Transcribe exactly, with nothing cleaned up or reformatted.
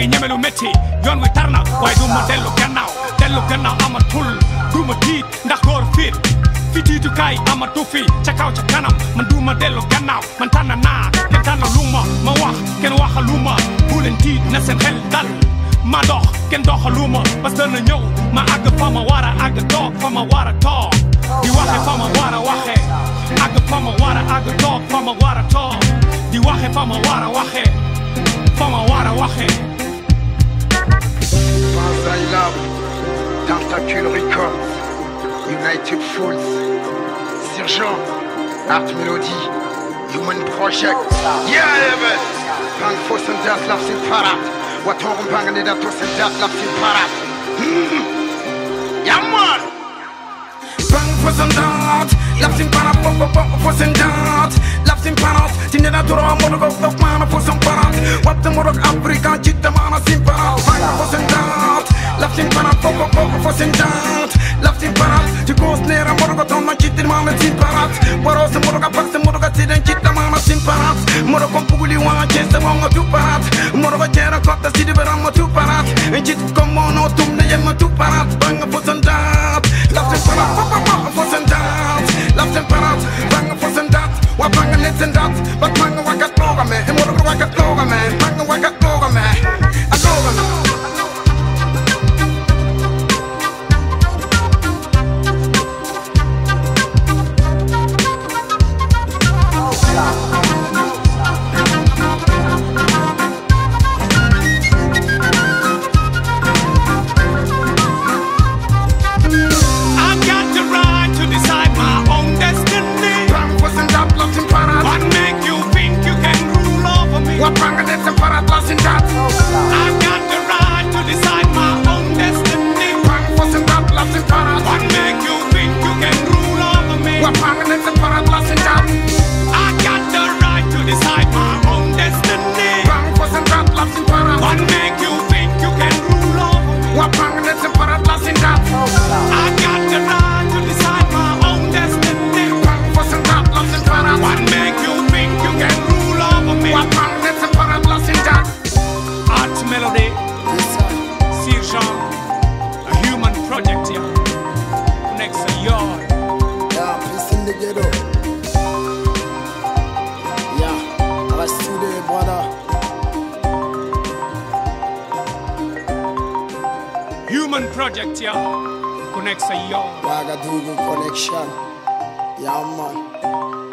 ngay ñeme lu métti yoon wi tar na waaye du ma dellu gannaaw dellu gannaaw amatul du ma tiit ndax góor fiit fi tiitukaay amatu fi ca kaw ca kanam man du ma dellu gannaaw man tànn naa kenn tànn lu ma ma wax kenn waxalu ma bu leen tiit na seen xel dal ma dox kenn doxalu ma parce que dana ñëw ma àgg fa ma war a àgg toog fa ma war a toog di waxe fa ma war a waxe àgg fa ma war a àgg toog fa ma war a toog di waxe fa ma war a waxe fa ma war a waxe Banzai Lab, Tentacule Records, United Fools, Sergent, Art Melody, Human Project. Yeah, yeah, Frank Fossen das Lauf sind Fahrrad. Watoren Pangen der Tussen das Lauf sind Fahrrad. Ja, Mann! Frank Fossen dat, Lauf sind Fahrrad, Pop, Pop, Pop, Fossen dat. Lauf sind Fahrrad, die Natur am Morgen auf Mana Fossen Fahrrad. Wat de Morgen Afrika, Jitta Mana sind Fahrrad. Frank Fossen dat, Lauf sind Fahrrad, Pop, Pop, Pop, Fossen dat. Lauf sind Fahrrad, die Großnäher Morgen Tonna Jitta Mana sind Fahrrad. Waros Morgen Pax Morgen Ziden Jitta Mana sind Fahrrad. Morgen Puguli Wana Chester Wanga tu Fahrrad. Morgen Jera Kota Sidi Berama tu Fahrrad. Jit Komo no Tum de Yema tu Fahrrad. Bang Fossen dat, Lauf sind Fahrrad, Pop, Pop, Pop, Fossen dat. Lauf sind Fahrrad, Bang Fossen dat. Wa bang Netzen dat, Wat Bang Wakat Loga me. Morgen Wakat Loga me. Bang Wakat Loga me. Aloga me. What bang and it's a parrot lost in that. I got the right to decide my own destiny. Bang was in that lost in parrot. What make you think you can rule over me? What bang and it's a parrot lost in that. I got the right to decide my own destiny. Bang was in that lost in parrot. What make you think you can rule over me? What bang and it's a parrot lost in that. I got the right to decide my own destiny. Bang was in that lost in parrot. What make you think you can rule over me? What bang Art Melody, Sergent, a human project here. Next to yard. Yeah, peace in the ghetto. Yeah, I see the brother. Human project here. Connects a yard. Wagadugu connection. Yeah, man.